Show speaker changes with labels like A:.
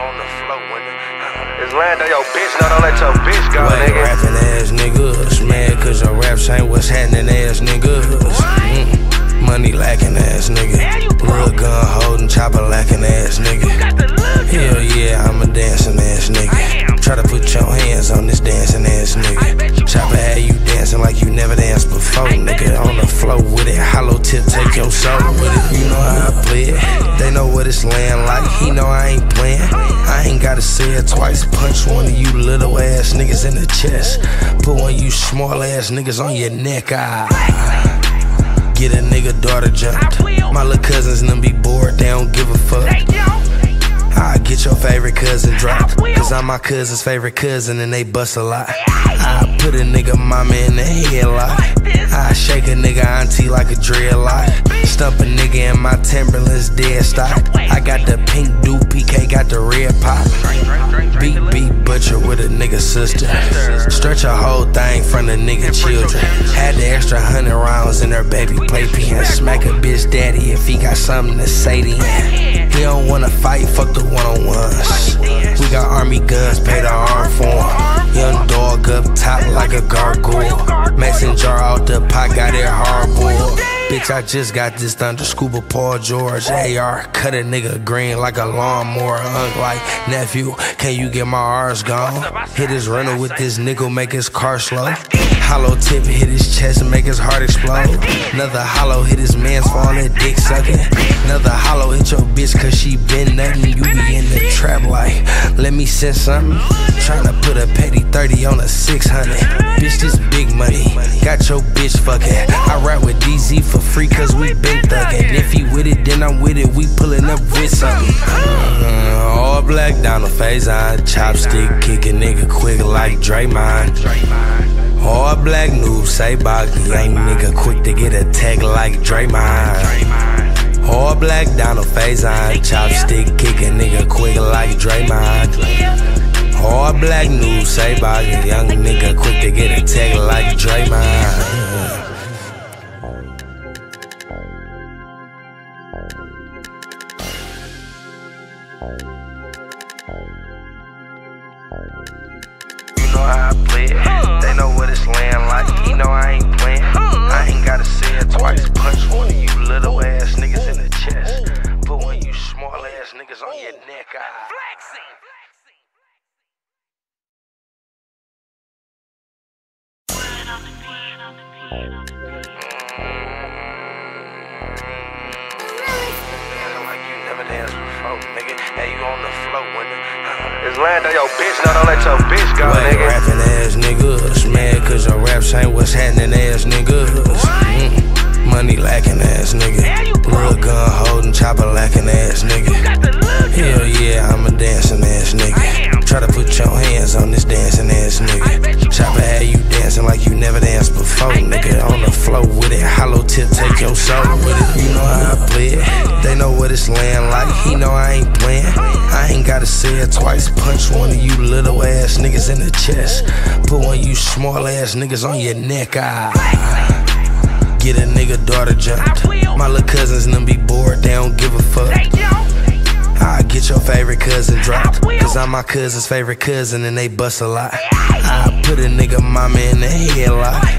A: on the floor when it's land on your bitch, no, don't let your bitch go, nigga.
B: Rapping ass niggas, mad cause your raps ain't what's happening ass niggas. Money lacking ass nigga. Real gun holding, chopper lacking ass nigga. Hell yeah, I'm a dancing ass nigga. Try to put your hands on this dancing ass nigga. Chopper had you dancing like you never danced before, nigga. On the floor with it, hollow tip, take your soul with it. You know how I play it, they know what it's laying like. He know I ain't playing, I ain't gotta say it twice. Punch one of you little ass niggas in the chest. Put one of you small ass niggas on your neck, get a nigga daughter jumped. My little cousins and them be bored, they don't give a fuck. I get your favorite cousin dropped, cause I'm my cousin's favorite cousin and they bust a lot. I put a nigga mama in the headlock. I shake a nigga auntie like a dreadlock. Stump a nigga in my Timberlands dead stock. I got the pink dude, PK got the red pop. Beat butcher with a nigga sister. Stretch a whole thing from the nigga children. Had the extra 100 rounds in her baby playpen. Smack a bitch daddy if he got something to say to him. He don't wanna fight, fuck the one-on-ones. We got army guns, pay the arm for him. Young dog up top like a gargoyle. Mason jar out the pot, got it hard-boiled. Bitch, I just got this thunder scuba Paul George AR. Cut a nigga green like a lawnmower. Hung like, nephew, can you get my R's gone? Hit his rental with this nickel, make his car slow. Hollow tip hit his chest and make his heart explode. Another hollow hit his man's phone and dick sucking. Another hollow hit your bitch cause she been nothing. You be in the trap like, let me send something. Tryna put a petty 30 on a 600. Bitch, this big money, got your bitch fucking. I rap with DZ for free cause we been thuggin'. If he with it, then I'm with it, we pullin' up with something. All black down the phase on. Chopstick kickin' nigga quick like Draymond. All black noob say Boggy, ain't nigga quick to get a tag like Draymond. All black down the phase on. Chopstick kickin' nigga quick like Draymond. All black noob say Boggy, young nigga quick to get a tag like Draymond.
A: You know how I play it, they know what it's laying like. He know I ain't playing, I ain't gotta say it twice. Punch one of you little ass niggas in the chest. Put one of you small ass niggas on your neck. Like you never danced before, nigga. Hey, you on the floor when it's land on your bitch, no, don't let your bitch go, nigga.
B: Rapping ass niggas, mad cause your raps ain't what's happening ass niggas. Money lacking ass nigga. Real gun holding, chopper lacking ass nigga. Hell yeah, I'm a dancing ass nigga. Try to put your hands on this dancing ass nigga. Chopper had you dancing like you never danced before, nigga. On the floor with it, hollow tip, take your soul with it. You know how I play it, they know what it's laying like. He know I ain't playing, I ain't gotta say it twice. Punch one of you little ass niggas in the chest. Put one of you small ass niggas on your neck, get a nigga daughter jumped. My little cousins and them be bored, they don't give a fuck. I get your favorite cousin dropped, cause I'm my cousin's favorite cousin and they bust a lot. I put a nigga mama in the headlock.